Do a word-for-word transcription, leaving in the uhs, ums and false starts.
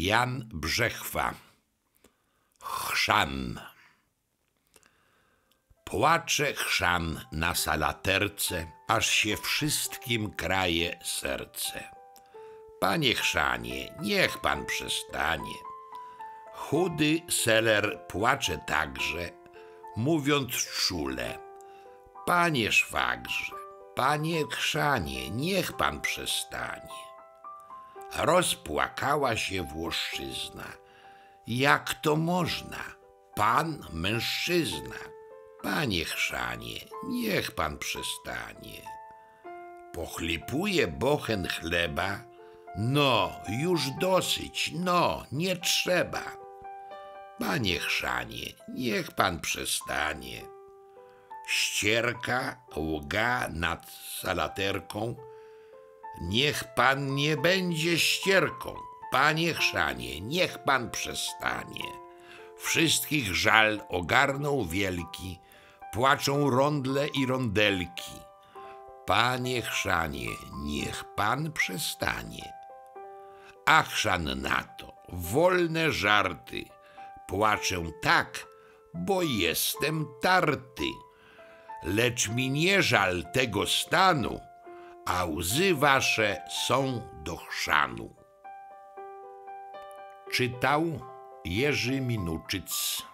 Jan Brzechwa. Chrzan. Płacze chrzan na salaterce, aż się wszystkim kraje serce. Panie chrzanie, niech pan przestanie. Chudy seler płacze także, mówiąc czule: panie szwagrze, panie chrzanie, niech pan przestanie. Rozpłakała się Włoszczyzna. Jak to można? Pan mężczyzna. Panie chrzanie, niech pan przestanie. Pochlipuje bochen chleba. No, już dosyć, no, nie trzeba. Panie chrzanie, niech pan przestanie. Ścierka łga nad salaterką. Niech pan nie będzie ścierką. Panie chrzanie, niech pan przestanie. Wszystkich żal ogarnął wielki, płaczą rondle i rondelki. Panie chrzanie, niech pan przestanie. A chrzan na to, wolne żarty. Płaczę tak, bo jestem tarty. Lecz mi nie żal tego stanu, a łzy wasze są do chrzanu. Czytał Jerzy Minuczyc.